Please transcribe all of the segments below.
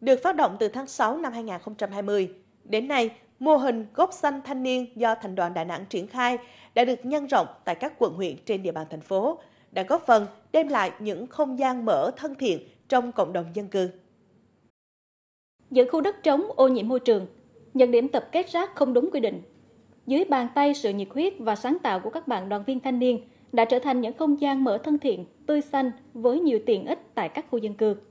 Được phát động từ tháng 6 năm 2020, đến nay, mô hình gốc xanh thanh niên do Thành đoàn Đà Nẵng triển khai đã được nhân rộng tại các quận huyện trên địa bàn thành phố, đã góp phần đem lại những không gian mở thân thiện trong cộng đồng dân cư. Những khu đất trống ô nhiễm môi trường, những điểm tập kết rác không đúng quy định. Dưới bàn tay sự nhiệt huyết và sáng tạo của các bạn đoàn viên thanh niên đã trở thành những không gian mở thân thiện, tươi xanh với nhiều tiện ích tại các khu dân cư.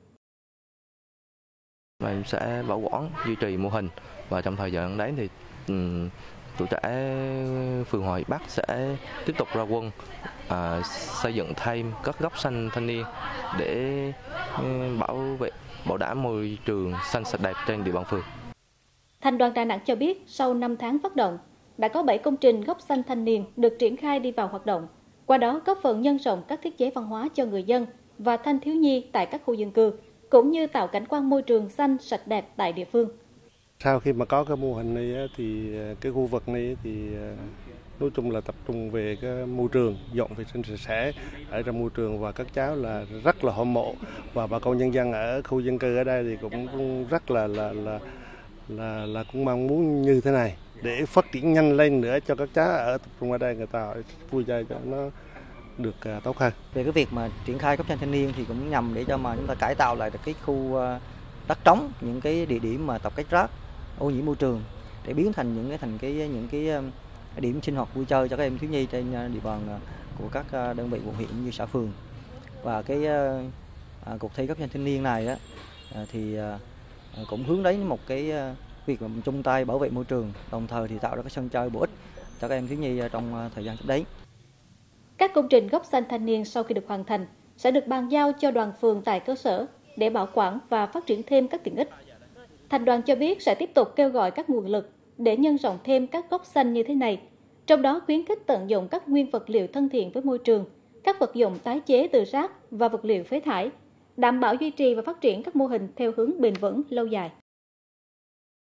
Em sẽ bảo quản, duy trì mô hình và trong thời gian đấy thì tuổi trẻ phường Hòa Hiệp Bắc sẽ tiếp tục ra quân xây dựng thêm các góc xanh thanh niên để bảo đảm môi trường xanh sạch đẹp trên địa bàn phường. Thành đoàn Đà Nẵng cho biết sau 5 tháng phát động, đã có 7 công trình góc xanh thanh niên được triển khai đi vào hoạt động. Qua đó góp phần nhân rộng các thiết chế văn hóa cho người dân và thanh thiếu nhi tại các khu dân cư, cũng như tạo cảnh quan môi trường xanh sạch đẹp tại địa phương. Sau khi mà có cái mô hình này thì cái khu vực này thì nói chung là tập trung về cái môi trường, dọn vệ sinh sạch sẽ ở trong môi trường, và các cháu là rất là hâm mộ, và bà con nhân dân ở khu dân cư ở đây thì cũng rất là cũng mong muốn như thế này để phát triển nhanh lên nữa cho các cháu ở tập trung ở đây, người ta vui chơi cho nó được tốt hơn. Về cái việc mà triển khai góc xanh thanh niên thì cũng nhằm để cho mà chúng ta cải tạo lại được cái khu đất trống, những cái địa điểm mà tập kết rác ô nhiễm môi trường để biến thành những cái điểm sinh hoạt vui chơi cho các em thiếu nhi trên địa bàn của các đơn vị quận huyện như xã phường. Và cái cuộc thi góc xanh thanh niên này thì cũng hướng đến một cái việc mà chung tay bảo vệ môi trường, đồng thời thì tạo ra cái sân chơi bổ ích cho các em thiếu nhi trong thời gian sắp đến. Các công trình góc xanh thanh niên sau khi được hoàn thành sẽ được bàn giao cho đoàn phường tại cơ sở để bảo quản và phát triển thêm các tiện ích. Thành đoàn cho biết sẽ tiếp tục kêu gọi các nguồn lực để nhân rộng thêm các góc xanh như thế này, trong đó khuyến khích tận dụng các nguyên vật liệu thân thiện với môi trường, các vật dụng tái chế từ rác và vật liệu phế thải, đảm bảo duy trì và phát triển các mô hình theo hướng bền vững lâu dài.